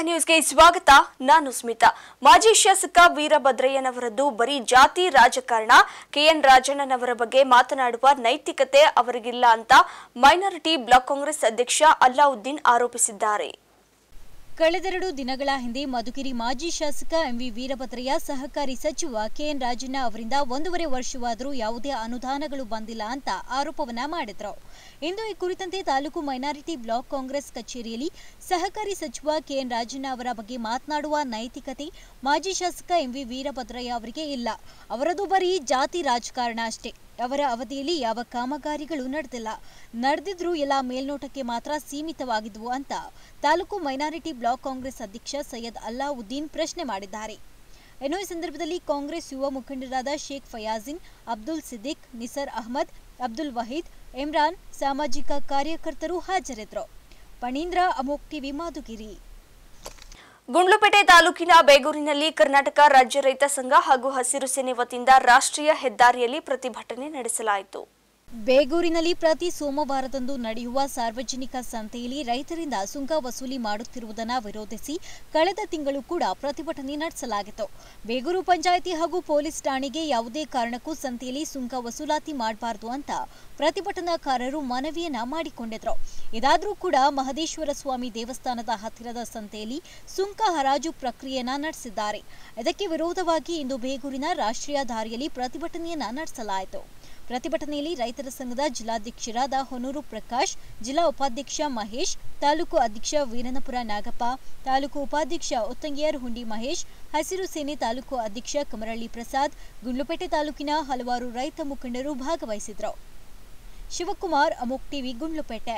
ನ್ಯೂಸ್ಗೆ ಸ್ವಾಗತ. ನಾನು ಸ್ಮಿತಾ. ಮಾಜಿ ಶಾಸಕ ವೀರಭದ್ರಯ್ಯನವರದ್ದು ಬರೀ ಜಾತಿ ರಾಜಕಾರಣ. ಕೆಎನ್ ರಾಜಣ್ಣನವರ ಬಗ್ಗೆ ಮಾತನಾಡುವ ನೈತಿಕತೆ ಅವರಿಗಿಲ್ಲ ಅಂತ ಮೈನಾರಿಟಿ ಬ್ಲಾಕ್ ಕಾಂಗ್ರೆಸ್ ಅಧ್ಯಕ್ಷ ಅಲ್ಲಾವುದ್ದೀನ್ ಆರೋಪಿಸಿದ್ದಾರೆ. ಕಳೆದೆರಡು ದಿನಗಳ ಹಿಂದೆ ಮಧುಗಿರಿ ಮಾಜಿ ಶಾಸಕ ಎಂವಿ ವೀರಭದ್ರಯ್ಯ ಸಹಕಾರಿ ಸಚಿವ ಕೆಎನ್ ರಾಜಣ್ಣ ಅವರಿಂದ 1.5 ವರ್ಷವಾದರೂ ಯಾವುದೇ ಅನುದಾನಗಳು ಬಂದಿಲ್ಲ ಅಂತ ಆರೋಪವನ್ನ ಮಾಡಿದ್ರು. ಇಂದು ಈ ಕುರಿತಂತೆ ತಾಲೂಕು ಮೈನಾರಿಟಿ ಬ್ಲಾಕ್ ಕಾಂಗ್ರೆಸ್ ಕಚೇರಿಯಲ್ಲಿ ಸಹಕಾರಿ ಸಚಿವ ಕೆಎನ್ ರಾಜಣ್ಣ ಅವರ ಬಗ್ಗೆ ಮಾತನಾಡುವ ನೈತಿಕತೆ ಮಾಜಿ ಶಾಸಕ ಎಂವಿ ವೀರಭದ್ರಯ್ಯ ಅವರಿಗೆ ಇಲ್ಲ. ಅವರದು ಬರೀ ಜಾತಿ ರಾಜಕಾರಣ ಅಷ್ಟೇ. ಅವರ ಅವಧಿಯಲ್ಲಿ ಯಾವ ಕಾಮಗಾರಿಗಳು ನಡೆದಿದ್ರೂ ಎಲ್ಲ ಮೇಲ್ನೋಟಕ್ಕೆ ಮಾತ್ರ ಸೀಮಿತವಾಗಿದ್ವು ಅಂತ ತಾಲೂಕು ಮೈನಾರಿಟಿ ಬ್ಲಾಕ್ ಕಾಂಗ್ರೆಸ್ ಅಧ್ಯಕ್ಷ ಸೈಯದ್ ಅಲ್ಲಾವುದ್ದೀನ್ ಪ್ರಶ್ನೆ ಮಾಡಿದ್ದಾರೆ. ಇನ್ನು ಈ ಸಂದರ್ಭದಲ್ಲಿ ಕಾಂಗ್ರೆಸ್ ಯುವ ಮುಖಂಡರಾದ ಶೇಖ್ ಫಯಾಜಿನ್, ಅಬ್ದುಲ್ ಸಿದ್ದಿಕ್, ನಿಸರ್ ಅಹಮದ್, ಅಬ್ದುಲ್ ವಹೀದ್, ಇಮ್ರಾನ್, ಸಾಮಾಜಿಕ ಕಾರ್ಯಕರ್ತರು ಹಾಜರಿದ್ದರು. ಪಣೀಂದ್ರ, ಅಮೋಕ್ ಟಿವಿ, ಮಧುಗಿರಿ. ಗುಂಡ್ಲುಪೇಟೆ ತಾಲೂಕಿನ ಬೇಗೂರಿನಲ್ಲಿ ಕರ್ನಾಟಕ ರಾಜ್ಯ ರೈತ ಸಂಘ ಹಾಗೂ ಹಸಿರು ಸೇನೆ ವತಿಯಿಂದ ರಾಷ್ಟ್ರೀಯ ಹೆದ್ದಾರಿಯಲ್ಲಿ ಪ್ರತಿಭಟನೆ ನಡೆಸಲಾಯಿತು. ಬೇಗೂರಿನಲ್ಲಿ ಪ್ರತಿ ಸೋಮವಾರದಂದು ನಡೆಯುವ ಸಾರ್ವಜನಿಕ ಸಂತೆಯಲ್ಲಿ ರೈತರಿಂದ ಸುಂಕ ವಸೂಲಿ ಮಾಡುತ್ತಿರುವುದನ್ನು ವಿರೋಧಿಸಿ ಕಳೆದ ತಿಂಗಳು ಕೂಡ ಪ್ರತಿಭಟನೆ ನಡೆಸಲಾಗಿತ್ತು. ಬೇಗೂರು ಪಂಚಾಯಿತಿ ಹಾಗೂ ಪೊಲೀಸ್ ಠಾಣೆಗೆ ಯಾವುದೇ ಕಾರಣಕ್ಕೂ ಸಂತೆಯಲ್ಲಿ ಸುಂಕ ವಸೂಲಾತಿ ಮಾಡಬಾರದು ಅಂತ ಪ್ರತಿಭಟನಾಕಾರರು ಮನವಿಯನ್ನ ಮಾಡಿಕೊಂಡಿದ್ರು. ಇದಾದರೂ ಕೂಡ ಮಹದೇಶ್ವರ ಸ್ವಾಮಿ ದೇವಸ್ಥಾನದ ಹತ್ತಿರದ ಸಂತೆಯಲ್ಲಿ ಸುಂಕ ಹರಾಜು ಪ್ರಕ್ರಿಯೆಯನ್ನ ನಡೆಸಿದ್ದಾರೆ. ಇದಕ್ಕೆ ವಿರೋಧವಾಗಿ ಇಂದು ಬೇಗೂರಿನ ರಾಷ್ಟ್ರೀಯ ದಾರಿಯಲ್ಲಿ ಪ್ರತಿಭಟನೆಯನ್ನ ನಡೆಸಲಾಯಿತು. ಪ್ರತಿಭಟನೆಯಲ್ಲಿ ರೈತರ ಸಂಘದ ಜಿಲ್ಲಾಧ್ಯಕ್ಷರಾದ ಹೊನೂರು ಪ್ರಕಾಶ್, ಜಿಲ್ಲಾ ಉಪಾಧ್ಯಕ್ಷ ಮಹೇಶ್, ತಾಲೂಕು ಅಧ್ಯಕ್ಷ ವೀರನಪುರ ನಾಗಪ್ಪ, ತಾಲೂಕು ಉಪಾಧ್ಯಕ್ಷ ಉತ್ತಂಗಿಯರ್ ಹುಂಡಿ ಮಹೇಶ್, ಹಸಿರು ಸೇನೆ ತಾಲೂಕು ಅಧ್ಯಕ್ಷ ಕಮರಳ್ಳಿ ಪ್ರಸಾದ್, ಗುಂಡ್ಲುಪೇಟೆ ತಾಲೂಕಿನ ಹಲವಾರು ರೈತ ಮುಖಂಡರು ಭಾಗವಹಿಸಿದ್ರು. ಶಿವಕುಮಾರ್, ಅಮೋಕ್ ಟಿವಿ, ಗುಂಡ್ಲುಪೇಟೆ.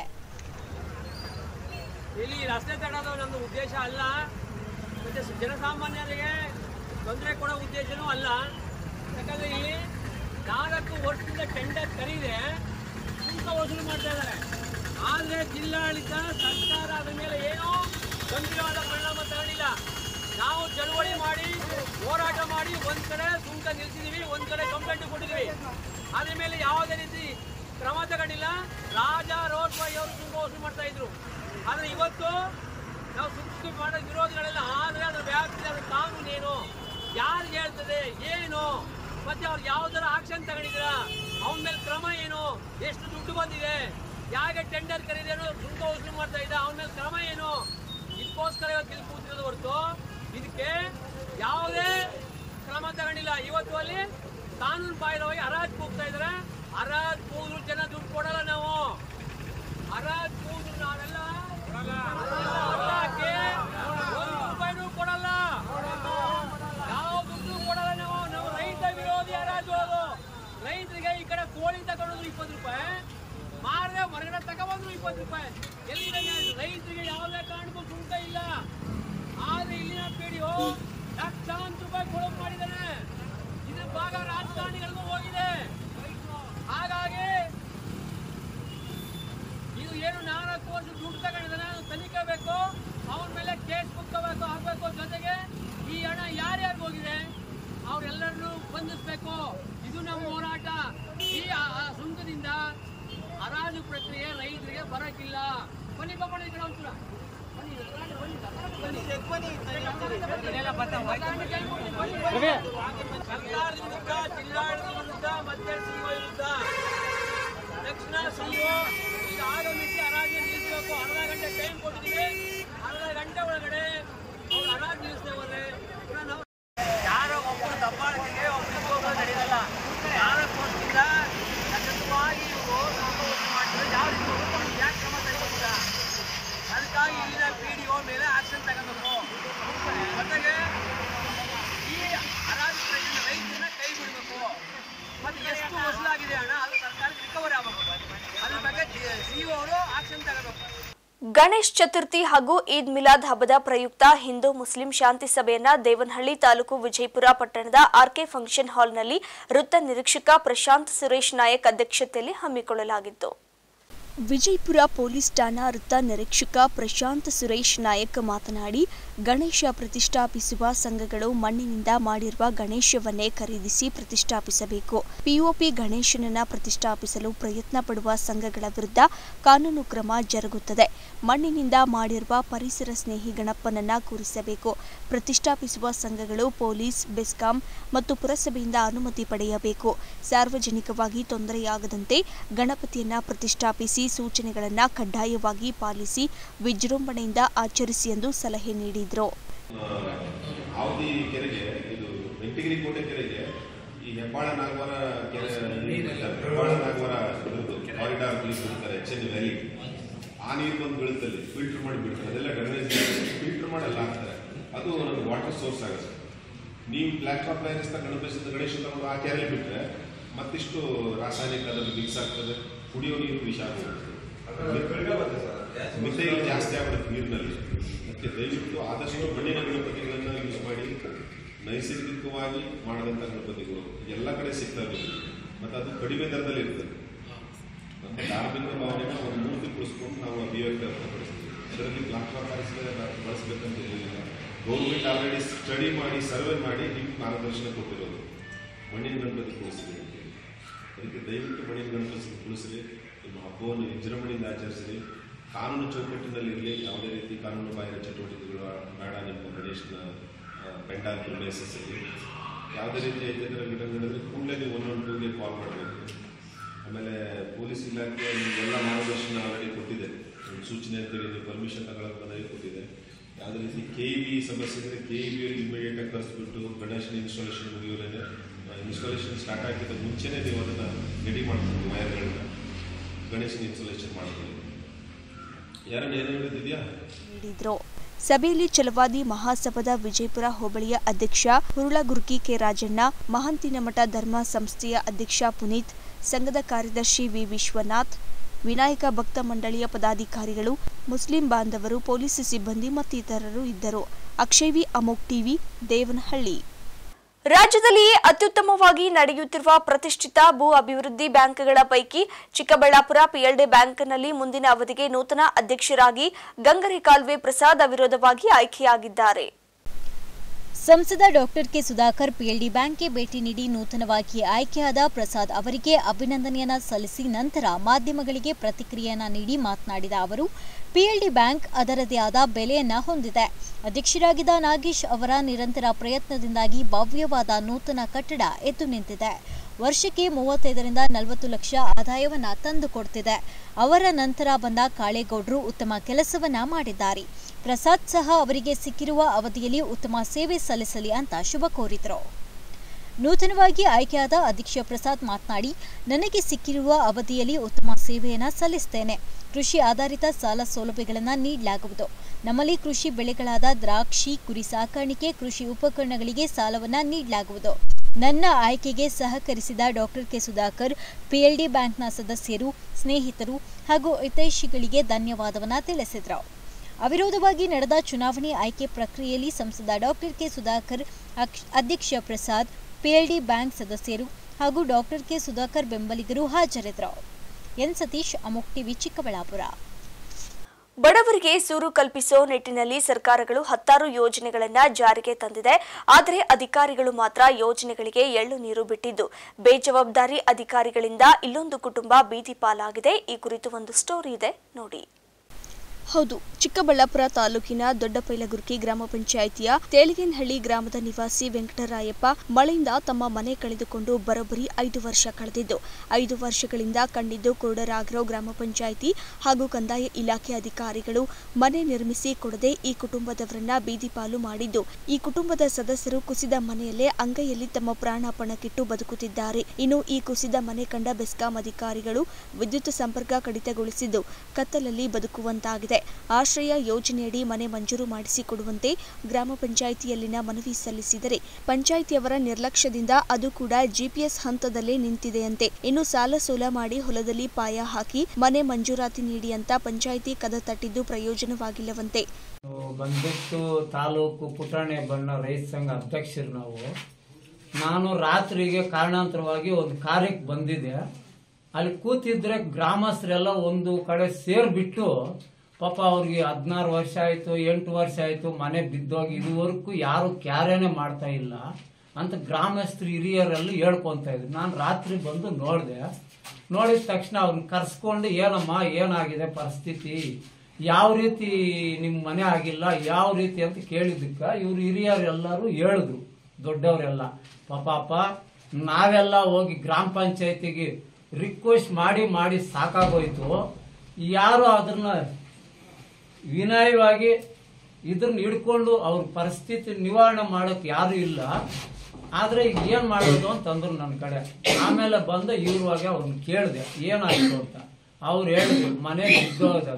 ಇಲ್ಲಿ ರಸ್ತೆ ತಡೆಯೋದು ನಮ್ಮ ಉದ್ದೇಶ ಅಲ್ಲ, ಮತ್ತೆ ಜನಸಾಮಾನ್ಯರಿಗೆ ತೊಂದರೆ ಕೊಡೋ ಉದ್ದೇಶನೂ ಅಲ್ಲ. ಯಾಕಂದ್ರೆ ಇಲ್ಲಿ 4 ವರ್ಷದಿಂದ ಟೆಂಡರ್ ಕರೀದೆ ಸುಂಕ ವಸೂಲು ಮಾಡ್ತಾ ಇದ್ದಾರೆ. ಆದರೆ ಜಿಲ್ಲಾಡಳಿತ ಸರ್ಕಾರ ಅದ್ರ ಮೇಲೆ ಏನೋ ಗಂಭೀರವಾದ ಪರಿಣಾಮ ತಗೊಂಡಿಲ್ಲ. ನಾವು ಚಳುವಳಿ ಮಾಡಿ ಹೋರಾಟ ಮಾಡಿ ಒಂದ್ ಕಡೆ ಸುಂಕ ನಿಲ್ಲಿಸಿದೀವಿ, ಒಂದ್ ಕಡೆ ಕಂಪ್ಲೇಂಟ್ ಕೊಟ್ಟಿದ್ದೀವಿ. ಅದ್ರ ಮೇಲೆ ಯಾವುದೇ ರೀತಿ ಕ್ರಮ ತಗೊಂಡಿಲ್ಲ. ರಾಜಾರೋಷವಾಗಿ ಅವರು ಸುಂಕ ವಸೂಲು ಮಾಡ್ತಾ ಇದ್ರು. ಆದರೆ ಇವತ್ತು ನಾವು ಸುಂಕ ಮಾಡೋ ವಿರೋಧಿಗಳೆಲ್ಲ ಆದರೆ ಅದ್ರ ವ್ಯಾಪ್ತಿ, ಅದ್ರ ಕಾನೂನು ಏನು, ಯಾರಿಗೆ ಹೇಳ್ತದೆ, ಏನು, ಮತ್ತೆ ಅವ್ರು ಯಾವ್ದಾರ ಆಕ್ಷನ್ ತಗೊಂಡಿದ್ರ, ಅವನ ಮೇಲೆ ಕ್ರಮ ಏನು, ಎಷ್ಟು ದುಡ್ಡು ಬಂದಿದೆ, ಯಾಕೆ ಟೆಂಡರ್ ಕರೀದೇನೋ ಸುಂಕ ವಸೂಲು ಮಾಡ್ತಾ ಇದ್ದ, ಅವನ ಮೇಲೆ ಕ್ರಮ ಏನು, ಇದಕ್ಕೋಸ್ಕರ ಇವತ್ತು ಇಲ್ಲಿ ಕೂತಿರೋದು ಹೊರತು ಇದಕ್ಕೆ ಯಾವುದೇ ಕ್ರಮ ತಗೊಂಡಿಲ್ಲ. ಇವತ್ತು ಅಲ್ಲಿ ಕಾನೂನು ಬಾಹಿರವಾಗಿ ಹರಾಜ್ ಕೂಗ್ತಾ ಇದಾರೆ. ಹರಾಜ್ ಕೂದ್ರು ಜನ ದುಡ್ಡು ಕೊಡಲ್ಲ. ನಾವು ಹರಾಜ್ ಕೂದ್ರು ನಾವೆಲ್ಲ ₹1 ಕೊಡಲ್ಲ, ಯಾವ ದುಡ್ಡು ಕೊಡಲ್ಲ. ನಾವು ರೈತ ವಿರೋಧಿ ಹರಾಜು. ಅದು ರೈತರಿಗೆ ಈ ಕಡೆ ಕೋಳಿ ತಗೊಂಡ್ರು ₹20, ಮಾರದೆ ಹೊರಗಡೆ ತಗೊಂಡ್ರು ₹20. ಎಲ್ಲಿದೆ ರೈತರಿಗೆ ಯಾವುದೇ ಕಾರಣಕ್ಕೂ ಸುಂಕ ಇಲ್ಲ. ಆದ್ರೆ ಇಲ್ಲಿನ ಪಿಡಿಒ ಲಕ್ಷಾಂತರ ರೂಪಾಯಿ ಕೊಳಕು ಮಾಡಿದ್ದಾನೆ. ಇದ್ರ ಭಾಗ ರಾಜಕಾರಣಿಗಳಿಗೂ ಹೋಗಿದೆ. ಹಾಗಾಗಿ ಇದು ಏನು 4 ವರ್ಷ ದುಡ್ಡು ತಗೊಂಡಿದ್ದಾನೆ, ತನಿಖೆ ಬೇಕು, ಅವನ ಮೇಲೆ ಕೇಸ್ ಬುಕ್ಕೋಬೇಕು, ಹಾಕಬೇಕು. ಜೊತೆಗೆ ಈ ಹಣ ಯಾರ್ಯಾರು ಹೋಗಿದೆ ಅವರೆಲ್ಲರನ್ನು ಬಂಧಿಸಬೇಕು. ಇದು ನಮ್ಮ ಹೋರಾಟ. ಈ ಸುಂಕದಿಂದ ಹರಾಜು ಪ್ರಕ್ರಿಯೆ ರೈತರಿಗೆ ಬರಕ್ಕಿಲ್ಲ. ಬನ್ನಿ ಬನ್ನಿ ಈ ಕಡೆ ಒಂಚೂರ ಸರ್ಕಾರದ ವಿರುದ್ಧ, ಜಿಲ್ಲಾಡಳಿತದ ವಿರುದ್ಧ, ಮತ್ತೆ ಸಿಇಒ ವಿರುದ್ಧ ತಕ್ಷಣ ಸಿಇಒ ಈಗ ಆಗಮಿಸಿ ಹರಾಜು ನಿಲ್ಲಿಸಬೇಕು. ಅರ್ಧ ಗಂಟೆ ಟೈಮ್ ಕೊಟ್ಟಿದ್ದೀವಿ. ಅರ್ಧ ಗಂಟೆ ಒಳಗಡೆ ಅವ್ರು ಹರಾಜು ನಿಲ್ಲಿಸದೆ ಹೋದ್ರೆ ನಾವು ಯಾರೋ ಒಬ್ಬರು ದಬ್ಬಾಳಿಕೆಗೆ ಒಬ್ಬರು ನಡೆಯಲ್ಲ. 4 ವರ್ಷದಿಂದ ಸತತವಾಗಿ ಇವರು ಮಾಡ್ತಾರೆ. ಯಾವ ರೀತಿ ಯಾಕೆ ಕ್ರಮ ತಗೋದಿಲ್ಲ? ಅದಕ್ಕಾಗಿ ಇಲ್ಲಿನ ಪಿಡಿಒ ಮೇಲೆ ಆಕ್ಷನ್ ತಗೋಬೇಕು. ಜೊತೆಗೆ ಈ ಹರಾಜು ಪ್ರಕ್ರಿಯೆ ರೈತರನ್ನ ಕೈ ಬಿಡಬೇಕು. ಮತ್ತೆ ಎಷ್ಟು ವಸೂಲಾಗಿದೆ ಹಣ ಅದು ಸರ್ಕಾರಕ್ಕೆ ರಿಕವರಿ ಆಗಬೇಕು. ಅದ್ರ ಬಗ್ಗೆ ಸಿಇಒ ಅವರು ಆಕ್ಷನ್ ತಗೋಬೇಕು. ಗಣೇಶ್ ಚತುರ್ಥಿ ಹಾಗೂ ಈದ್ ಮಿಲಾದ್ ಹಬ್ಬದ ಪ್ರಯುಕ್ತ ಹಿಂದೂ ಮುಸ್ಲಿಂ ಶಾಂತಿ ಸಭೆಯನ್ನ ದೇವನಹಳ್ಳಿ ತಾಲೂಕು ವಿಜಯಪುರ ಪಟ್ಟಣದ ಆರ್ಕೆ ಫಂಕ್ಷನ್ ಹಾಲ್ನಲ್ಲಿ ವೃತ್ತ ನಿರೀಕ್ಷಕ ಪ್ರಶಾಂತ್ ಸುರೇಶ್ ನಾಯಕ್ ಅಧ್ಯಕ್ಷತೆಯಲ್ಲಿ ಹಮ್ಮಿಕೊಳ್ಳಲಾಗಿತ್ತು. ವಿಜಯಪುರ ಪೊಲೀಸ್ ಠಾಣಾ ವೃತ್ತ ನಿರೀಕ್ಷಕ ಪ್ರಶಾಂತ್ ಸುರೇಶ್ ನಾಯಕ್ ಮಾತನಾಡಿ, ಗಣೇಶ ಪ್ರತಿಷ್ಠಾಪಿಸುವ ಸಂಘಗಳು ಮಣ್ಣಿನಿಂದ ಮಾಡಿರುವ ಗಣೇಶವನ್ನೇ ಖರೀದಿಸಿ ಪ್ರತಿಷ್ಠಾಪಿಸಬೇಕು. ಪಿಒಪಿ ಗಣೇಶನನ್ನ ಪ್ರತಿಷ್ಠಾಪಿಸಲು ಪ್ರಯತ್ನ ಪಡುವ ಸಂಘಗಳ ವಿರುದ್ಧ ಕಾನೂನು ಕ್ರಮ ಜರುಗುತ್ತದೆ. ಮಣ್ಣಿನಿಂದ ಮಾಡಿರುವ ಪರಿಸರ ಸ್ನೇಹಿ ಗಣಪನನ್ನ ಕೂರಿಸಬೇಕು. ಪ್ರತಿಷ್ಠಾಪಿಸುವ ಸಂಘಗಳು ಪೊಲೀಸ್, ಬೆಸ್ಕಾಂ ಮತ್ತು ಪುರಸಭೆಯಿಂದ ಅನುಮತಿ ಪಡೆಯಬೇಕು. ಸಾರ್ವಜನಿಕವಾಗಿ ತೊಂದರೆಯಾಗದಂತೆ ಗಣಪತಿಯನ್ನ ಪ್ರತಿಷ್ಠಾಪಿಸಿ ಸೂಚನೆಗಳನ್ನು ಕಡ್ಡಾಯವಾಗಿ ಪಾಲಿಸಿ ವಿಜೃಂಭಣೆಯಿಂದ ಆಚರಿಸಿ ಎಂದು ಸಲಹೆ ನೀಡಿದರು. ಆವದಿ ಕೆರೆಗೆ ಇದು ವೆಂಕಟಗಿರಿ ಕೋಟೆ ಕೆರೆಗೆ ಈ ಹೆಬ್ಬಾಳ ನಾಗವರ ಕೆರೆ ಹೆಬ್ಬಾಳ ನಾಗವರ ಕಾರಿಡಾರ್ ಬಿಡ್ತಾರೆ ಚೆನ್ನ ವ್ಯಾಲಿ ಆ ನೀರು ಬಂದು ಬೀಳುತ್ತಲ್ಲಿ ಫಿಲ್ಟರ್ ಮಾಡಿ ಬಿಡ್ತಾರೆ. ಅದೆಲ್ಲ ಡ್ರೈನೇಜ್ ಫಿಲ್ಟರ್ ಮಾಡಲ್ಲ ಹಾಕ್ತಾರೆ. ಅದು ನಮ್ಗೆ ವಾಟರ್ ಸೋರ್ಸ್ ಆಗುತ್ತೆ. ನೀವು ಬ್ಲ್ಯಾಕ್ ಟಾಪ್ ಲೈನ್ಸ್ ಗಣೇಶ ತಗೊಂಡು ಆ ಕೆರೆಯಲ್ಲಿ ಬಿಟ್ಟರೆ ಮತ್ತಿಷ್ಟು ರಾಸಾಯನಿಕ ಅದರಲ್ಲಿ ಮಿಕ್ಸ್ ಆಗ್ತದೆ. ಕುಡಿಯೋ ನೀರು ವಿಷ ಮಿಥೈಲ್ ಜಾಸ್ತಿ ಆಗ್ಬಿಡುತ್ತೆ ನೀರಿನಲ್ಲಿ. ಅದಕ್ಕೆ ದಯವಿಟ್ಟು ಆದಷ್ಟು ಮಣ್ಣಿನ ಗಣಪತಿಗಳನ್ನು ಯೂಸ್ ಮಾಡಿ ನೈಸರ್ಗಿಕವಾಗಿ ಮಾಡಿದಂಥ ಗಣಪತಿಗಳು ಎಲ್ಲ ಕಡೆ ಸಿಗ್ತವೆ ಮತ್ತು ಅದು ಕಡಿಮೆ ದರದಲ್ಲಿ ಇರ್ತದೆ. ನಮ್ಮ ಧಾರ್ಮಿಕ ಭಾವನೆನ ಒಂದು ಮೂರ್ತಿ ಕುಳಿಸ್ಕೊಂಡು ನಾವು ಅಭಿವ್ಯಕ್ತಿ ವ್ಯಕ್ತಪಡಿಸ್ತೀವಿ. ಅದರಲ್ಲಿ ಬ್ಲಾಕ್ ಬಳಸಬೇಕಂತ ಹೇಳಿಲ್ಲ. ಗೌರ್ಮೆಂಟ್ ಆಲ್ರೆಡಿ ಸ್ಟಡಿ ಮಾಡಿ ಸರ್ವೆ ಮಾಡಿ ನಿಮ್ಗೆ ಮಾರ್ಗದರ್ಶನ ಕೊಟ್ಟಿರೋದು ಮಣ್ಣಿನ ಗಣಪತಿ ಕುಳಿಸ್ರಿ. ಅದಕ್ಕೆ ದಯವಿಟ್ಟು ಮಣ್ಣಿನ ಗಣಪತಿ ಕುಳಿಸ್ರಿ. ನಿಮ್ಮ ಹಬ್ಬವನ್ನು ವಿಜೃಂಭಣೆಯಿಂದ ಆಚರಿಸಿರಿ. ಕಾನೂನು ಚೌಕಟ್ಟಿನಲ್ಲಿ ಇರಲಿ. ಯಾವುದೇ ರೀತಿ ಕಾನೂನು ಬಾಹಿರ ಚಟುವಟಿಕೆಗಳು ಬೇಡ. ನಿಮ್ಮ ಗಣೇಶನ ಪೆಂಡಾಲ್ ಪ್ರಿಮೈಸಸ್ಸಲ್ಲಿ ಯಾವುದೇ ರೀತಿ ಐತಿತರ ಘಟನೆ ನಡೆದರೆ ಕೂಡಲೇ ನೀವು 112ಗೆ ಕಾಲ್ ಮಾಡಬೇಕು. ಆಮೇಲೆ ಪೊಲೀಸ್ ಇಲಾಖೆ ನಿಮಗೆಲ್ಲ ಮಾರ್ಗದರ್ಶನ ಆಲ್ರೆಡಿ ಕೊಟ್ಟಿದೆ. ಒಂದು ಸೂಚನೆ ಅಂತೇಳಿ ನೀವು ಪರ್ಮಿಷನ್ ತಗೊಳ್ಳೋಕೆ ಬಂದಾಗ ಕೊಟ್ಟಿದೆ. ಯಾವುದೇ ರೀತಿ KEB ಸಮಸ್ಯೆ ಇದ್ದರೆ KEBಯಲ್ಲಿ ಇಮಿಡಿಯೇಟಾಗಿ ಕರೆಸ್ಬಿಟ್ಟು ಗಣೇಶನ ಇನ್ಸ್ಟಾಲೇಷನ್ ಮುಗಿಯೋದೇ ಇನ್ಸ್ಟಾಲೇಷನ್ ಸ್ಟಾರ್ಟ್ ಆಗಿದ್ದ ಮುಂಚೆನೇ ನೀವು ಅದನ್ನು ರೆಡಿ ಮಾಡ್ಕೊಂಡು ವೈರ್ಗಳನ್ನ ಗಣೇಶನ ಇನ್ಸ್ಟಾಲೇಷನ್ ಮಾಡ್ಕೊಳ್ಳಿ. ಯಾರನ್ನ ಏನು ಹೇಳಿದ್ಯಾ ನೀಡಿದ್ರು. ಸಭೆಯಲ್ಲಿ ಛಲವಾದಿ ಮಹಾಸಭಾದ ವಿಜಯಪುರ ಹೋಬಳಿಯ ಅಧ್ಯಕ್ಷ ಹುರುಳಗುರ್ಕಿ ಕೆ ರಾಜಣ್ಣ, ಮಹಂತಿನಮಠ ಧರ್ಮ ಸಂಸ್ಥೆಯ ಅಧ್ಯಕ್ಷ ಪುನೀತ್, ಸಂಘದ ಕಾರ್ಯದರ್ಶಿ ವಿ ವಿಶ್ವನಾಥ್, ವಿನಾಯಕ ಭಕ್ತ ಮಂಡಳಿಯ ಪದಾಧಿಕಾರಿಗಳು, ಮುಸ್ಲಿಂ ಬಾಂಧವರು, ಪೊಲೀಸ್ ಸಿಬ್ಬಂದಿ ಮತ್ತಿತರರು ಇದ್ದರು. Akshay V, Amogh TV, Devanahalli. ರಾಜ್ಯದಲ್ಲಿ ಅತ್ಯುತ್ತಮವಾಗಿ ನಡೆಯುತ್ತಿರುವ ಪ್ರತಿಷ್ಠಿತ ಭೂ ಅಭಿವೃದ್ಧಿ ಬ್ಯಾಂಕ್ಗಳ ಪೈಕಿ ಚಿಕ್ಕಬಳ್ಳಾಪುರ PLD ಬ್ಯಾಂಕ್ನಲ್ಲಿ ಮುಂದಿನ ಅವಧಿಗೆ ನೂತನ ಅಧ್ಯಕ್ಷರಾಗಿ ಗಂಗರೆ ಕಾಲ್ವೆ ಪ್ರಸಾದ್ ಅವಿರೋಧವಾಗಿ ಆಯ್ಕೆಯಾಗಿದ್ದಾರೆ. ಸಂಸದ ಡಾಕ್ಟರ್ ಕೆ ಸುಧಾಕರ್ PLD ಬ್ಯಾಂಕ್ಗೆ ಭೇಟಿ ನೀಡಿ ನೂತನವಾಗಿ ಆಯ್ಕೆಯಾದ ಪ್ರಸಾದ್ ಅವರಿಗೆ ಅಭಿನಂದನೆಯನ್ನ ಸಲ್ಲಿಸಿ ನಂತರ ಮಾಧ್ಯಮಗಳಿಗೆ ಪ್ರತಿಕ್ರಿಯೆಯನ್ನ ನೀಡಿ ಮಾತನಾಡಿದ ಅವರು, PLD ಬ್ಯಾಂಕ್ ಅದರದೇ ಆದ ಬೆಲೆಯನ್ನ ಹೊಂದಿದೆ. ಅಧ್ಯಕ್ಷರಾಗಿದ್ದ ನಾಗೇಶ್ ಅವರ ನಿರಂತರ ಪ್ರಯತ್ನದಿಂದಾಗಿ ಭವ್ಯವಾದ ನೂತನ ಕಟ್ಟಡ ಎದ್ದು ನಿಂತಿದೆ. ವರ್ಷಕ್ಕೆ 35ರಿಂದ 40 ಲಕ್ಷ ಆದಾಯವನ್ನ ತಂದುಕೊಡ್ತಿದೆ. ಅವರ ನಂತರ ಬಂದ ಕಾಳೇಗೌಡರು ಉತ್ತಮ ಕೆಲಸವನ್ನ ಮಾಡಿದ್ದಾರೆ. ಪ್ರಸಾದ್ ಸಹ ಅವರಿಗೆ ಸಿಕ್ಕಿರುವ ಅವಧಿಯಲ್ಲಿ ಉತ್ತಮ ಸೇವೆ ಸಲ್ಲಿಸಲಿ ಅಂತ ಶುಭ ಕೋರಿದರು. ನೂತನವಾಗಿ ಆಯ್ಕೆಯಾದ ಅಧ್ಯಕ್ಷ ಪ್ರಸಾದ್ ಮಾತನಾಡಿ, ನನಗೆ ಸಿಕ್ಕಿರುವ ಅವಧಿಯಲ್ಲಿ ಉತ್ತಮ ಸೇವೆಯನ್ನ ಸಲ್ಲಿಸುತ್ತೇನೆ. ಕೃಷಿ ಆಧಾರಿತ ಸಾಲ ಸೌಲಭ್ಯಗಳನ್ನು ನೀಡಲಾಗುವುದು. ನಮ್ಮಲ್ಲಿ ಕೃಷಿ ಬೆಳೆಗಳಾದ ದ್ರಾಕ್ಷಿ, ಕುರಿ ಸಾಕಾಣಿಕೆ, ಕೃಷಿ ಉಪಕರಣಗಳಿಗೆ ಸಾಲವನ್ನ ನೀಡಲಾಗುವುದು. ನನ್ನ ಆಯ್ಕೆಗೆ ಸಹಕರಿಸಿದ ಡಾಕ್ಟರ್ ಕೆ ಸುಧಾಕರ್, PLD ಬ್ಯಾಂಕ್ನ ಸದಸ್ಯರು, ಸ್ನೇಹಿತರು ಹಾಗೂ ಹಿತೈಷಿಗಳಿಗೆ ಧನ್ಯವಾದವನ್ನ ತಿಳಿಸಿದರು. ಅವಿರೋಧವಾಗಿ ನಡೆದ ಚುನಾವಣೆ ಆಯ್ಕೆ ಪ್ರಕ್ರಿಯೆಯಲ್ಲಿ ಸಂಸದ ಡಾಕ್ಟರ್ ಕೆ ಸುಧಾಕರ್, ಅಧ್ಯಕ್ಷ ಪ್ರಸಾದ್, PLD ಬ್ಯಾಂಕ್ ಸದಸ್ಯರು ಹಾಗೂ ಡಾಕ್ಟರ್ ಕೆ ಸುಧಾಕರ್ ಬೆಂಬಲಿಗರು ಹಾಜರಿದ್ದರು. ಎನ್ ಸತೀಶ್, ಅಮೋಕ್ ಟಿವಿ, ಚಿಕ್ಕಬಳ್ಳಾಪುರ. ಬಡವರಿಗೆ ಸೂರು ಕಲ್ಪಿಸೋ ನಿಟ್ಟಿನಲ್ಲಿ ಸರ್ಕಾರಗಳು 10 ಯೋಜನೆಗಳನ್ನು ಜಾರಿಗೆ ತಂದಿದೆ. ಆದರೆ ಅಧಿಕಾರಿಗಳು ಮಾತ್ರ ಯೋಜನೆಗಳಿಗೆ ಎಳ್ಳು ನೀರು ಬಿಟ್ಟಿದ್ದು ಬೇಜವಾಬ್ದಾರಿ ಅಧಿಕಾರಿಗಳಿಂದ ಇಲ್ಲೊಂದು ಕುಟುಂಬ ಬೀದಿ ಪಾಲಾಗಿದೆ. ಈ ಕುರಿತು ಒಂದು ಸ್ಟೋರಿ ಇದೆ ನೋಡಿ. ಹೌದು, ಚಿಕ್ಕಬಳ್ಳಾಪುರ ತಾಲೂಕಿನ ದೊಡ್ಡಪೈಲಗುರ್ಕಿ ಗ್ರಾಮ ಪಂಚಾಯಿತಿಯ ತೇಲಿಗೇನಹಳ್ಳಿ ಗ್ರಾಮದ ನಿವಾಸಿ ವೆಂಕಟರಾಯಪ್ಪ ಮಳೆಯಿಂದ ತಮ್ಮ ಮನೆ ಕಳೆದುಕೊಂಡು ಬರೋಬ್ಬರಿ 5 ವರ್ಷ ಕಳೆದಿದ್ದು 5 ವರ್ಷಗಳಿಂದ ಕಂಡಿದ್ದು ಕುರುಡರಾಗಿರೋ ಗ್ರಾಮ ಪಂಚಾಯಿತಿ ಹಾಗೂ ಕಂದಾಯ ಇಲಾಖೆ ಅಧಿಕಾರಿಗಳು ಮನೆ ನಿರ್ಮಿಸಿ ಕೊಡದೆ ಈ ಕುಟುಂಬದವರನ್ನ ಬೀದಿ ಪಾಲು ಮಾಡಿದ್ದು, ಈ ಕುಟುಂಬದ ಸದಸ್ಯರು ಕುಸಿದ ಮನೆಯಲ್ಲೇ ಅಂಗೈಯಲ್ಲಿ ತಮ್ಮ ಪ್ರಾಣ ಪಣಕ್ಕಿಟ್ಟು ಬದುಕುತ್ತಿದ್ದಾರೆ. ಇನ್ನು ಈ ಕುಸಿದ ಮನೆ ಕಂಡ ಬೆಸ್ಕಾಂ ಅಧಿಕಾರಿಗಳು ವಿದ್ಯುತ್ ಸಂಪರ್ಕ ಕಡಿತಗೊಳಿಸಿದ್ದು ಕತ್ತಲಲ್ಲಿ ಬದುಕುವಂತಾಗಿದೆ. ಆಶ್ರಯ ಯೋಜನೆಯಡಿ ಮನೆ ಮಂಜೂರು ಮಾಡಿಸಿಕೊಡುವಂತೆ ಗ್ರಾಮ ಪಂಚಾಯಿತಿಯಲ್ಲಿನ ಮನವಿ ಸಲ್ಲಿಸಿದರೆ ಪಂಚಾಯಿತಿಯವರ ನಿರ್ಲಕ್ಷ್ಯದಿಂದ ಅದು ಕೂಡ GPS ಹಂತದಲ್ಲೇ ನಿಂತಿದೆಯಂತೆ. ಇನ್ನು ಸಾಲ ಸೋಲ ಮಾಡಿ ಹೊಲದಲ್ಲಿ ಪಾಯ ಹಾಕಿ ಮನೆ ಮಂಜೂರಾತಿ ನೀಡಿ ಅಂತ ಪಂಚಾಯಿತಿ ಕದ ತಟ್ಟಿದ್ದು ಪ್ರಯೋಜನವಾಗಿಲ್ಲವಂತೆ. ಬಂದ್ಬಿಟ್ಟು ತಾಲೂಕು ಪುಟಾಣಿ ಬಣ್ಣ ರೈತ ಸಂಘ ಅಧ್ಯಕ್ಷರು ನಾನು ರಾತ್ರಿಗೆ ಕಾರಣಾಂತರವಾಗಿ ಒಂದು ಕಾರ್ಯಕ್ಕೆ ಬಂದಿದ್ದೆ. ಅಲ್ಲಿ ಕೂತಿದ್ರೆ ಗ್ರಾಮಸ್ಥರೆಲ್ಲ ಒಂದು ಕಡೆ ಸೇರ್ಬಿಟ್ಟು ಪಾಪ ಅವ್ರಿಗೆ 16 ವರ್ಷ ಆಯ್ತು 8 ವರ್ಷ ಆಯ್ತು ಮನೆ ಬಿದ್ದೋಗಿ ಇದುವರೆಗೂ ಯಾರು ಕ್ಯಾರೇನೆ ಮಾಡ್ತಾ ಇಲ್ಲ ಅಂತ ಗ್ರಾಮಸ್ಥರು ಹಿರಿಯರೆಲ್ಲ ಹೇಳ್ಕೊಂತ ಇದ್ರು. ನಾನು ರಾತ್ರಿ ಬಂದು ನೋಡಿದ ತಕ್ಷಣ ಅವ್ರನ್ನ ಕರ್ಸ್ಕೊಂಡು ಏನಮ್ಮ ಏನಾಗಿದೆ ಪರಿಸ್ಥಿತಿ, ಯಾವ ರೀತಿ ನಿಮ್ಮ ಮನೆ ಆಗಿಲ್ಲ ಯಾವ ರೀತಿ ಅಂತ ಕೇಳಿದ್ದಕ್ಕ ಇವ್ರು ಹಿರಿಯರೆಲ್ಲರೂ ಹೇಳಿದ್ರು, ದೊಡ್ಡವರೆಲ್ಲ ಪಾಪ ನಾವೆಲ್ಲ ಹೋಗಿ ಗ್ರಾಮ ಪಂಚಾಯತಿಗೆ ರಿಕ್ವೆಸ್ಟ್ ಮಾಡಿ ಸಾಕಾಗೋಯ್ತು. ಯಾರು ಅದನ್ನ ವಿನಯವಾಗಿ ಇದನ್ನ ಹಿಡ್ಕೊಂಡು ಅವ್ರ ಪರಿಸ್ಥಿತಿ ನಿವಾರಣೆ ಮಾಡೋಕೆ ಯಾರು ಇಲ್ಲ. ಆದ್ರೆ ಏನ್ ಮಾಡೋದು ಅಂತಂದ್ರು ನನ್ನ ಕಡೆ. ಆಮೇಲೆ ಬಂದ ಇವ್ರವಾಗ ಅವ್ರನ್ನ ಕೇಳಿದೆ ಏನಾಯ್ತು ಅಂತ. ಅವ್ರು ಹೇಳಿದ್ರು ಮನೆ ಬಿದ್ದೋದಾಗ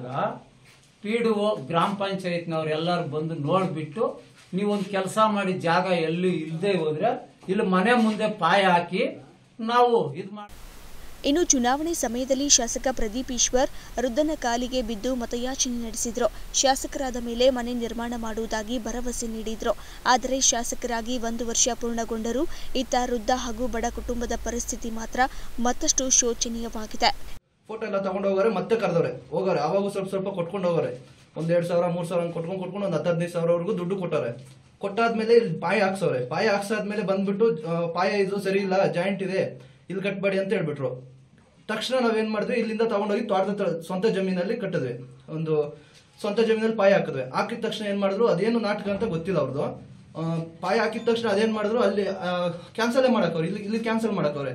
PDO ಗ್ರಾಮ ಪಂಚಾಯತ್ನವ್ರೆಲ್ಲರೂ ಬಂದು ನೋಡ್ಬಿಟ್ಟು ನೀವೊಂದು ಕೆಲಸ ಮಾಡಿ ಜಾಗ ಎಲ್ಲಿ ಇಲ್ಲದೆ ಹೋದ್ರೆ ಇಲ್ಲಿ ಮನೆ ಮುಂದೆ ಪಾಯ ಹಾಕಿ ನಾವು ಇದು ಮಾಡಿ. ಇನ್ನು ಚುನಾವಣೆ ಸಮಯದಲ್ಲಿ ಶಾಸಕ ಪ್ರದೀಪ್ ಈಶ್ವರ್ ವೃದ್ಧನ ಕಾಲಿಗೆ ಬಿದ್ದು ಮತಯಾಚನೆ ನಡೆಸಿದ್ರು. ಶಾಸಕರಾದ ಮೇಲೆ ಮನೆ ನಿರ್ಮಾಣ ಮಾಡುವುದಾಗಿ ಭರವಸೆ ನೀಡಿದ್ರು. ಆದರೆ ಶಾಸಕರಾಗಿ 1 ವರ್ಷ ಪೂರ್ಣಗೊಂಡರೂ ಇತ್ತ ವೃದ್ಧ ಹಾಗೂ ಬಡ ಕುಟುಂಬದ ಪರಿಸ್ಥಿತಿ ಮಾತ್ರ ಮತ್ತಷ್ಟು ಶೋಚನೀಯವಾಗಿದೆ. ಫೋಟೋ ಎಲ್ಲ ತಗೊಂಡು ಹೋಗೋರೆ, ಮತ್ತೆ ಕರೆದವ್ರೆ ಹೋಗೋರೆ. ಅವಾಗ ಸ್ವಲ್ಪ ಕೊಟ್ಕೊಂಡು ಹೋಗೋರೆ. 1,000 2,000 3,000 ಕೊಟ್ಕೊಂಡು ಒಂದು 10-15 ಸಾವಿರವರೆಗೂ ದುಡ್ಡು ಕೊಟ್ಟಾರೆ. ಕೊಟ್ಟಾದ್ಮೇಲೆ ಇಲ್ಲಿ ಪಾಯ ಹಾಕ್ಸವ್ರೆ. ಪಾಯ ಹಾಕ್ಸಾದ್ಮೇಲೆ ಬಂದ್ಬಿಟ್ಟು ಪಾಯ ಇದು ಸರಿ ಇಲ್ಲ, ಜಾಯಿಂಟ್ ಇದೆ, ಇಲ್ಲಿ ಕಟ್ಬೇಡಿ ಅಂತ ಹೇಳ್ಬಿಟ್ರು. ತಕ್ಷಣ ನಾವೇನ್ ಮಾಡಿದ್ವಿ, ಇಲ್ಲಿಂದ ತಗೊಂಡೋಗಿ ತೋಟದ ಸ್ವಂತ ಜಮೀನಲ್ಲಿ ಕಟ್ಟಿದ್ವಿ. ಒಂದು ಸ್ವಂತ ಜಮೀನಲ್ಲಿ ಪಾಯ ಹಾಕಿದ್ವಿ. ಹಾಕಿದ ತಕ್ಷಣ ಏನ್ ಮಾಡಿದ್ರು, ಅದೇನು ನಾಟಕ ಅಂತ ಗೊತ್ತಿಲ್ಲ ಅವ್ರದ್ದು. ಪಾಯ ಹಾಕಿದ ತಕ್ಷಣ ಅದೇನ್ ಮಾಡಿದ್ರು, ಅಲ್ಲಿ ಕ್ಯಾನ್ಸಲ್ ಮಾಡಕ್ಕವ್ರೆ, ಇಲ್ಲಿ ಕ್ಯಾನ್ಸಲ್ ಮಾಡಕ್ಕವ್ರೆ.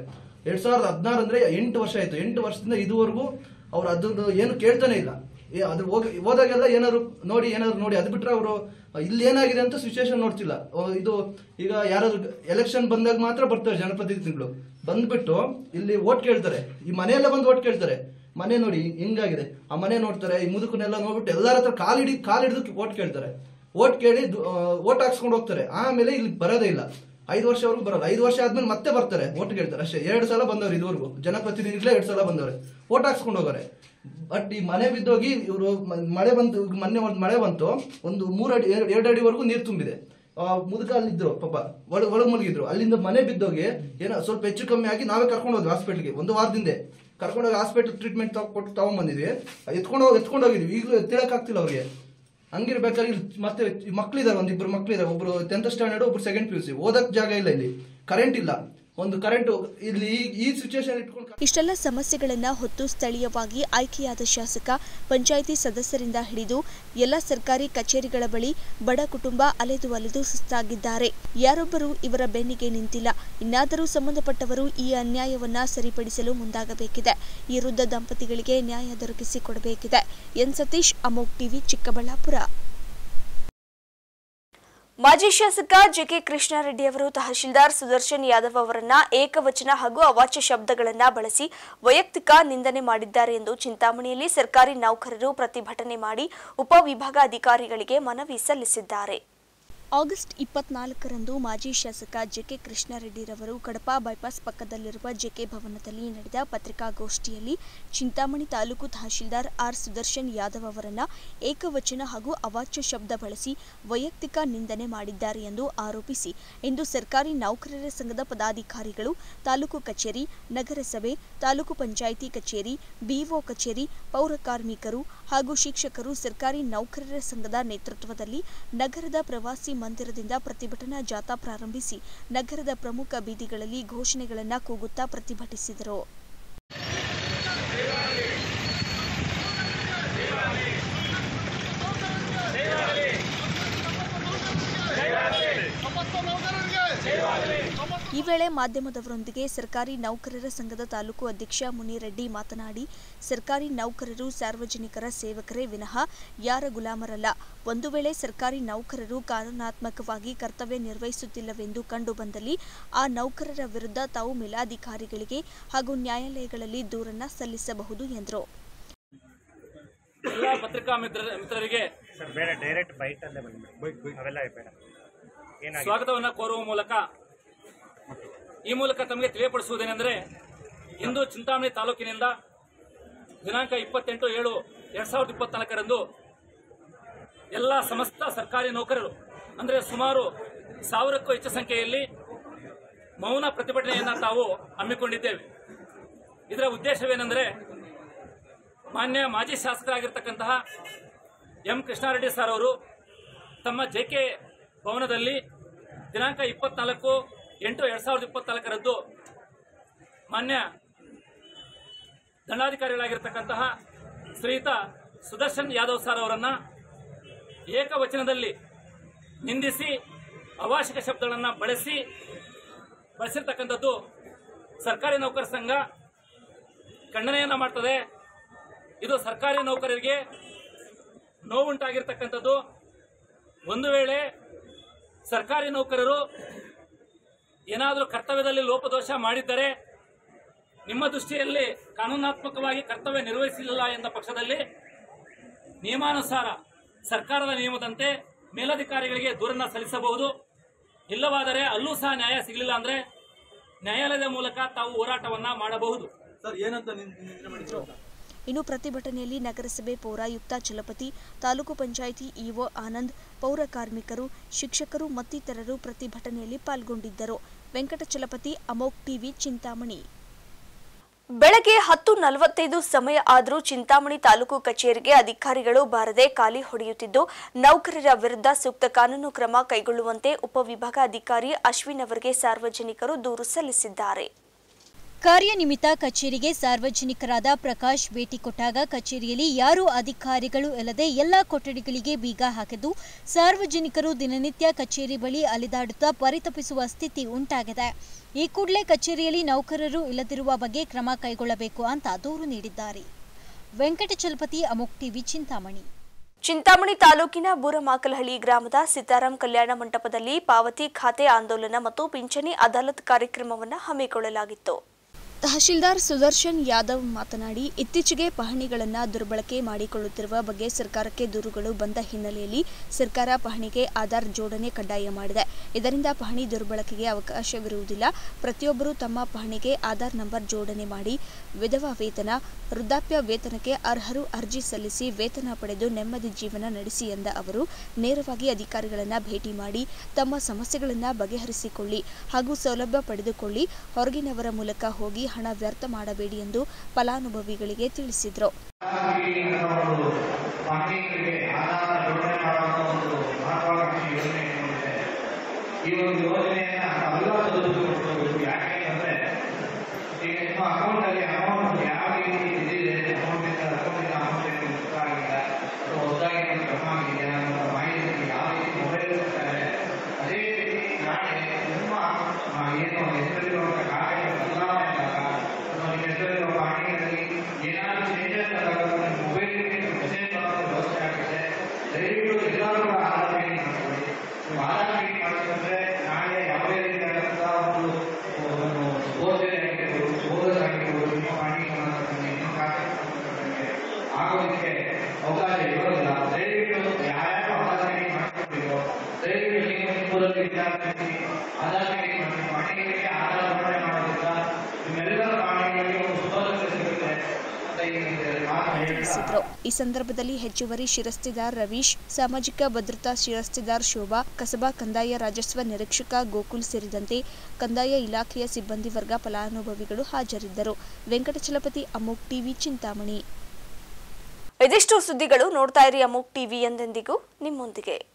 2016 ಅಂದ್ರೆ 8 ವರ್ಷ ಆಯ್ತು. 8 ವರ್ಷದಿಂದ ಇದುವರೆಗೂ ಅವ್ರು ಅದ್ರದ್ದು ಏನು ಕೇಳ್ತಾನೆ ಇಲ್ಲ. ಅದ್ರ ಹೋದಾಗೆಲ್ಲ ಏನಾದ್ರು ನೋಡಿ ಅದು ಬಿಟ್ರೆ ಅವರು ಇಲ್ಲಿ ಏನಾಗಿದೆ ಅಂತ ಸಿಚುವೇಶನ್ ನೋಡ್ತಿಲ್ಲ. ಇದು ಈಗ ಯಾರಾದ್ರು ಎಲೆಕ್ಷನ್ ಬಂದಾಗ ಮಾತ್ರ ಬರ್ತಾರೆ ಜನಪ್ರತಿನಿಧಿಗಳು. ಬಂದ್ಬಿಟ್ಟು ಇಲ್ಲಿ ಓಟ್ ಕೇಳ್ತಾರೆ. ಈ ಮನೆಯೆಲ್ಲ ಬಂದು ಓಟ್ ಕೇಳ್ತಾರೆ. ಮನೆ ನೋಡಿ ಹಿಂಗಾಗಿದೆ, ಆ ಮನೆ ನೋಡ್ತಾರೆ. ಈ ಮುದುಕನ್ನೆಲ್ಲ ನೋಡ್ಬಿಟ್ಟು ಎಲ್ಲರ ಹತ್ರ ಕಾಲಿಡಿದು ಓಟ್ ಕೇಳ್ತಾರೆ. ಓಟ್ ಕೇಳಿ ಓಟ್ ಹಾಕ್ಸ್ಕೊಂಡು ಹೋಗ್ತಾರೆ. ಆಮೇಲೆ ಇಲ್ಲಿ ಬರೋದೇ ಇಲ್ಲ. 5 ವರ್ಷವರೆಗೂ ಬರೋಲ್ಲ. 5 ವರ್ಷ ಆದ್ಮೇಲೆ ಮತ್ತೆ ಬರ್ತಾರೆ, ಓಟ್ ಕೇಳ್ತಾರೆ ಅಷ್ಟೇ. 2 ಸಲ ಬಂದವ್ರು ಇದುವರೆಗೂ ಜನಪ್ರತಿನಿಧಿಗಳೇ 2 ಸಲ ಬಂದವ್ರೆ, ಓಟ್ ಹಾಕ್ಸ್ಕೊಂಡು ಹೋಗೋರೆ. ಬಟ್ ಈ ಮನೆ ಬಿದ್ದೋಗಿ ಇವರು ಮಳೆ ಬಂತು, ಮೊನ್ನೆ ಒಂದು ಮಳೆ ಬಂತು, ಒಂದು 3 ಅಡಿ 2 ಅಡಿವರೆಗೂ ನೀರು ತುಂಬಿದೆ. ಮುದುಕ ಅಲ್ಲಿದ್ರು ಪಾಪ, ಒಳಗೆ ಮುಳುಗಿದ್ರು. ಅಲ್ಲಿಂದ ಮನೆ ಬಿದ್ದೋಗಿ ಏನೋ ಸ್ವಲ್ಪ ಹೆಚ್ಚು ಕಮ್ಮಿ ಆಗಿ ನಾವೇ ಕರ್ಕೊಂಡು ಹೋದ್ವಿ ಹಾಸ್ಪಿಟ್ಲಿಗೆ. 1 ವಾರದಿಂದ ಕರ್ಕೊಂಡೋಗಿ ಹಾಸ್ಪಿಟಲ್ ಟ್ರೀಟ್ಮೆಂಟ್ ಕೊಟ್ಟು ತಗೊಂಡ್ಬಂದಿದ್ವಿ. ಎತ್ಕೊಂಡು ಹೋಗಿದ್ವಿ. ಈಗಲೂ ತಿಳಕಾಗ್ತಿಲ್ಲ ಅವ್ರಿಗೆ. ಹಂಗಿರ್ಬೇಕಾದ್ರೆ ಇಲ್ಲಿ ಮತ್ತೆ ಮಕ್ಳಿದಾರೆ, 1-2 ಮಕ್ಳಿದಾರೆ. ಒಬ್ರು 10th ಸ್ಟ್ಯಾಂಡರ್ಡ್, ಒಬ್ರು 2nd PUC. ಓದಕ್ ಜಾಗ ಇಲ್ಲ, ಇಲ್ಲಿ ಕರೆಂಟ್ ಇಲ್ಲ. ಒಂದು ಕರೆಂಟ್ ಇಲ್ಲಿ ಈ ಸಿಚುವೇಶನ್ ಇಟ್ಕೊಂಡು ಇಷ್ಟೆಲ್ಲ ಸಮಸ್ಯೆಗಳನ್ನ ಹೊತ್ತು ಸ್ಥಳೀಯವಾಗಿ ಆಯ್ಕೆಯಾದ ಶಾಸಕ ಪಂಚಾಯಿತಿ ಸದಸ್ಯರಿಂದ ಹಿಡಿದು ಎಲ್ಲ ಸರ್ಕಾರಿ ಕಚೇರಿಗಳ ಬಳಿ ಬಡ ಕುಟುಂಬ ಅಲೆದು ಸುಸ್ತಾಗಿದ್ದಾರೆ. ಯಾರೊಬ್ಬರು ಇವರ ಬೆನ್ನಿಗೆ ನಿಂತಿಲ್ಲ. ಇನ್ನಾದರೂ ಸಂಬಂಧಪಟ್ಟವರು ಈ ಅನ್ಯಾಯವನ್ನ ಸರಿಪಡಿಸಲು ಮುಂದಾಗಬೇಕಿದೆ. ಈ ವೃದ್ಧ ದಂಪತಿಗಳಿಗೆ ನ್ಯಾಯ ದೊರಕಿಸಿಕೊಡಬೇಕಿದೆ. N Satish, Amogh TV, Chikkaballapur. ಮಾಜಿ ಶಾಸಕ ಜೆಕೆ ಕೃಷ್ಣಾರೆಡ್ಡಿ ಅವರು ತಹಶೀಲ್ದಾರ್ ಸುದರ್ಶನ್ ಯಾದವ್ ಅವರನ್ನ ಏಕವಚನ ಹಾಗೂ ಅವಾಚ್ಯ ಶಬ್ದಗಳನ್ನು ಬಳಸಿ ವೈಯಕ್ತಿಕ ನಿಂದನೆ ಮಾಡಿದ್ದಾರೆ ಎಂದು ಚಿಂತಾಮಣಿಯಲ್ಲಿ ಸರ್ಕಾರಿ ನೌಕರರು ಪ್ರತಿಭಟನೆ ಮಾಡಿ ಉಪವಿಭಾಗಾಧಿಕಾರಿಗಳಿಗೆ ಮನವಿ ಸಲ್ಲಿಸಿದ್ದಾರೆ. ಆಗಸ್ಟ್ 24ರಂದು ಮಾಜಿ ಶಾಸಕ ಜೆಕೆ ಕೃಷ್ಣಾರೆಡ್ಡಿರವರು ಕಡಪ ಬೈಪಾಸ್ ಪಕ್ಕದಲ್ಲಿರುವ ಜೆಕೆ ಭವನದಲ್ಲಿ ನಡೆದ ಪತ್ರಿಕಾಗೋಷ್ಠಿಯಲ್ಲಿ ಚಿಂತಾಮಣಿ ತಾಲೂಕು ತಹಶೀಲ್ದಾರ್ ಆರ್ ಸುದರ್ಶನ್ ಯಾದವ್ ಅವರನ್ನ ಏಕವಚನ ಹಾಗೂ ಅವಾಚ್ಯ ಶಬ್ದ ಬಳಸಿ ವೈಯಕ್ತಿಕ ನಿಂದನೆ ಮಾಡಿದ್ದಾರೆ ಎಂದು ಆರೋಪಿಸಿ ಇಂದು ಸರ್ಕಾರಿ ನೌಕರರ ಸಂಘದ ಪದಾಧಿಕಾರಿಗಳು ತಾಲೂಕು ಕಚೇರಿ, ನಗರಸಭೆ, ತಾಲೂಕು ಪಂಚಾಯಿತಿ ಕಚೇರಿ, ಬಿಒ ಕಚೇರಿ, ಪೌರ ಕಾರ್ಮಿಕರು ಹಾಗೂ ಶಿಕ್ಷಕರು ಸರ್ಕಾರಿ ನೌಕರರ ಸಂಘದ ನೇತೃತ್ವದಲ್ಲಿ ನಗರದ ಪ್ರವಾಸಿ ಮಂದಿರದಿಂದ ಪ್ರತಿಭಟನಾ ಜಾಥಾ ಪ್ರಾರಂಭಿಸಿ ನಗರದ ಪ್ರಮುಖ ಬೀದಿಗಳಲ್ಲಿ ಘೋಷಣೆಗಳನ್ನು ಕೂಗುತ್ತಾ ಪ್ರತಿಭಟಿಸಿದರು. ಈ ವೇಳೆ ಮಾಧ್ಯಮದವರೊಂದಿಗೆ ಸರ್ಕಾರಿ ನೌಕರರ ಸಂಘದ ತಾಲೂಕು ಅಧ್ಯಕ್ಷ ಮುನಿರೆಡ್ಡಿ ಮಾತನಾಡಿ, ಸರ್ಕಾರಿ ನೌಕರರು ಸಾರ್ವಜನಿಕರ ಸೇವಕರೇ ವಿನಃ ಯಾರ ಗುಲಾಮರಲ್ಲ. ಒಂದು ವೇಳೆ ಸರ್ಕಾರಿ ನೌಕರರು ಕಾನೂನಾತ್ಮಕವಾಗಿ ಕರ್ತವ್ಯ ನಿರ್ವಹಿಸುತ್ತಿಲ್ಲವೆಂದು ಕಂಡುಬಂದಲ್ಲಿ ಆ ನೌಕರರ ವಿರುದ್ಧ ತಾವು ಮೇಲಾಧಿಕಾರಿಗಳಿಗೆ ಹಾಗೂ ನ್ಯಾಯಾಲಯಗಳಲ್ಲಿ ದೂರನ್ನ ಸಲ್ಲಿಸಬಹುದು ಎಂದರು. ಎಲ್ಲ ಪತ್ರಿಕಾ ಮಿತ್ರರಿಗೆ ಸ್ವಾಗತವನ್ನು ಕೋರುವ ಮೂಲಕ ಈ ಮೂಲಕ ತಮಗೆ ತಿಳಿಯಪಡಿಸುವುದೇನೆಂದರೆ, ಇಂದು ಚಿಂತಾಮಣಿ ತಾಲೂಕಿನಿಂದ ದಿನಾಂಕ 28/7/2024ರಂದು ಎಲ್ಲ ಸಮಸ್ತ ಸರ್ಕಾರಿ ನೌಕರರು ಅಂದರೆ ಸುಮಾರು 1000ಕ್ಕೂ ಹೆಚ್ಚು ಸಂಖ್ಯೆಯಲ್ಲಿ ಮೌನ ಪ್ರತಿಭಟನೆಯನ್ನು ತಾವು ಹಮ್ಮಿಕೊಂಡಿದ್ದೇವೆ. ಇದರ ಉದ್ದೇಶವೇನೆಂದರೆ ಮಾನ್ಯ ಮಾಜಿ ಶಾಸಕರಾಗಿರ್ತಕ್ಕಂತಹ ಎಂ ಕೃಷ್ಣಾರೆಡ್ಡಿ ಸರ್ ಅವರು ತಮ್ಮ ಜೆಕೆ ಭವನದಲ್ಲಿ ದಿನಾಂಕ 24/8/2024 ಮಾನ್ಯ ದಂಡಾಧಿಕಾರಿಗಳಾಗಿರ್ತಕ್ಕಂತಹ ಶ್ರೀಯುತ ಸುದರ್ಶನ್ ಯಾದವ್ ಸರ್ ಅವರನ್ನು ಏಕವಚನದಲ್ಲಿ ನಿಂದಿಸಿ ಅವಾಚ್ಯ ಶಬ್ದಗಳನ್ನು ಬಳಸಿರ್ತಕ್ಕಂಥದ್ದು ಸರ್ಕಾರಿ ನೌಕರ ಸಂಘ ಖಂಡನೆಯನ್ನು ಮಾಡ್ತದೆ. ಇದು ಸರ್ಕಾರಿ ನೌಕರರಿಗೆ ನೋವುಂಟಾಗಿರ್ತಕ್ಕಂಥದ್ದು. ಒಂದು ವೇಳೆ ಸರ್ಕಾರಿ ನೌಕರರು ಏನಾದರೂ ಕರ್ತವ್ಯದಲ್ಲಿ ಲೋಪದೋಷ ಮಾಡಿದ್ದರೆ, ನಿಮ್ಮ ದೃಷ್ಟಿಯಲ್ಲಿ ಕಾನೂನಾತ್ಮಕವಾಗಿ ಕರ್ತವ್ಯ ನಿರ್ವಹಿಸಲಿಲ್ಲ ಎಂದ ಪಕ್ಷದಲ್ಲಿ ನಿಯಮಾನುಸಾರ ಸರ್ಕಾರದ ನಿಯಮದಂತೆ ಮೇಲಧಿಕಾರಿಗಳಿಗೆ ದೂರನ್ನು ಸಲ್ಲಿಸಬಹುದು. ಇಲ್ಲವಾದರೆ ಅಲ್ಲೂ ಸಹ ನ್ಯಾಯ ಸಿಗಲಿಲ್ಲ ಅಂದರೆ ನ್ಯಾಯಾಲಯದ ಮೂಲಕ ತಾವು ಹೋರಾಟವನ್ನು ಮಾಡಬಹುದು. ಇನ್ನು ಪ್ರತಿಭಟನೆಯಲ್ಲಿ ನಗರಸಭೆ ಪೌರಾಯುಕ್ತ ಚಲಪತಿ, ತಾಲೂಕು ಪಂಚಾಯಿತಿ ಇಒ ಆನಂದ್, ಪೌರ ಕಾರ್ಮಿಕರು, ಶಿಕ್ಷಕರು ಮತ್ತಿತರರು ಪ್ರತಿಭಟನೆಯಲ್ಲಿ ಪಾಲ್ಗೊಂಡಿದ್ದರು. ವೆಂಕಟಚಲಪತಿ, ಅಮೋಕ್ ಟಿವಿ, ಚಿಂತಾಮಣಿ. ಬೆಳಗ್ಗೆ 10:45 ಸಮಯ ಆದರೂ ಚಿಂತಾಮಣಿ ತಾಲೂಕು ಕಚೇರಿಗೆ ಅಧಿಕಾರಿಗಳು ಬಾರದೆ ಖಾಲಿ ಹೊಡೆಯುತ್ತಿದ್ದು, ನೌಕರರ ವಿರುದ್ಧ ಸೂಕ್ತ ಕಾನೂನು ಕ್ರಮ ಕೈಗೊಳ್ಳುವಂತೆ ಉಪವಿಭಾಗಾಧಿಕಾರಿ ಅಶ್ವಿನ್ ಅವರಿಗೆ ಸಾರ್ವಜನಿಕರು ದೂರು ಸಲ್ಲಿಸಿದ್ದಾರೆ. ಕಾರ್ಯನಿಮಿತ್ತ ಕಚೇರಿಗೆ ಸಾರ್ವಜನಿಕರಾದ ಪ್ರಕಾಶ್ ಭೇಟಿ ಕೊಟ್ಟಾಗ ಕಚೇರಿಯಲ್ಲಿ ಯಾರೂ ಅಧಿಕಾರಿಗಳು ಇಲ್ಲದೆ ಎಲ್ಲ ಕೊಠಡಿಗಳಿಗೆ ಬೀಗ ಹಾಕಿದ್ದು, ಸಾರ್ವಜನಿಕರು ದಿನನಿತ್ಯ ಕಚೇರಿ ಬಳಿ ಅಲಿದಾಡುತ್ತಾ ಪರಿತಪಿಸುವ ಸ್ಥಿತಿ ಉಂಟಾಗಿದೆ. ಈ ಕೂಡಲೇ ಕಚೇರಿಯಲ್ಲಿ ನೌಕರರು ಇಲ್ಲದಿರುವ ಬಗ್ಗೆ ಕ್ರಮ ಕೈಗೊಳ್ಳಬೇಕು ಅಂತ ದೂರು ನೀಡಿದ್ದಾರೆ. ವೆಂಕಟಚಲಪತಿ, ಅಮೋಕ್ ಟಿವಿ, ಚಿಂತಾಮಣಿ. ಚಿಂತಾಮಣಿ ತಾಲೂಕಿನ ಬೂರಮಾಕಲಹಳ್ಳಿ ಗ್ರಾಮದ ಸಿತಾರಾಮ್ ಕಲ್ಯಾಣ ಮಂಟಪದಲ್ಲಿ ಪಾವತಿ ಖಾತೆ ಆಂದೋಲನ ಮತ್ತು ಪಿಂಚಣಿ ಅದಾಲತ್ ಕಾರ್ಯಕ್ರಮವನ್ನು ಹಮ್ಮಿಕೊಳ್ಳಲಾಗಿತ್ತು. ತಹಶೀಲ್ದಾರ್ ಸುದರ್ಶನ್ ಯಾದವ್ ಮಾತನಾಡಿ, ಇತ್ತೀಚೆಗೆ ಪಹಣಿಗಳನ್ನು ದುರ್ಬಳಕೆ ಮಾಡಿಕೊಳ್ಳುತ್ತಿರುವ ಬಗ್ಗೆ ಸರ್ಕಾರಕ್ಕೆ ದೂರುಗಳು ಬಂದ ಹಿನ್ನೆಲೆಯಲ್ಲಿ ಸರ್ಕಾರ ಪಹಣಿಗೆ ಆಧಾರ್ ಜೋಡಣೆ ಕಡ್ಡಾಯ ಮಾಡಿದೆ. ಇದರಿಂದ ಪಹಣಿ ದುರ್ಬಳಕೆಗೆ ಅವಕಾಶವಿರುವುದಿಲ್ಲ. ಪ್ರತಿಯೊಬ್ಬರೂ ತಮ್ಮ ಪಹಣಿಗೆ ಆಧಾರ್ ನಂಬರ್ ಜೋಡಣೆ ಮಾಡಿ ವಿಧವಾ ವೇತನ, ವೃದ್ಧಾಪ್ಯ ವೇತನಕ್ಕೆ ಅರ್ಹರು ಅರ್ಜಿ ಸಲ್ಲಿಸಿ ವೇತನ ಪಡೆದು ನೆಮ್ಮದಿ ಜೀವನ ನಡೆಸಿ ಎಂದ ಅವರು, ನೇರವಾಗಿ ಅಧಿಕಾರಿಗಳನ್ನು ಭೇಟಿ ಮಾಡಿ ತಮ್ಮ ಸಮಸ್ಯೆಗಳನ್ನು ಬಗೆಹರಿಸಿಕೊಳ್ಳಿ ಹಾಗೂ ಸೌಲಭ್ಯ ಪಡೆದುಕೊಳ್ಳಿ. ಹೊರಗಿನವರ ಮೂಲಕ ಹೋಗಿ ಹಣ ವ್ಯರ್ಥ ಮಾಡಬೇಡಿ ಎಂದು ಫಲಾನುಭವಿಗಳಿಗೆ ತಿಳಿಸಿದರು. ಈ ಸಂದರ್ಭದಲ್ಲಿ ಹೆಚ್ಚುವರಿ ಶಿರಸ್ತೆದಾರ್ ರವೀಶ್, ಸಾಮಾಜಿಕ ಭದ್ರತಾ ಶಿರಸ್ತೆದಾರ್ ಶೋಭಾ, ಕಸಬಾ ಕಂದಾಯ ರಾಜಸ್ವ ನಿರೀಕ್ಷಕ ಗೋಕುಲ್ ಸೇರಿದಂತೆ ಕಂದಾಯ ಇಲಾಖೆಯ ಸಿಬ್ಬಂದಿ ವರ್ಗ ಫಲಾನುಭವಿಗಳು ಹಾಜರಿದ್ದರು. ವೆಂಕಟಚಲಪತಿ, ಅಮೋಕ್ ಟಿವಿ, ಚಿಂತಾಮಣಿ. ಇದಿಷ್ಟು ಸುದ್ದಿಗಳು. ನೋಡ್ತಾ ಇರಿ ಅಮೋಕ್ ಟಿವಿ, ಎಂದೆಂದಿಗೂ ನಿಮ್ಮೊಂದಿಗೆ.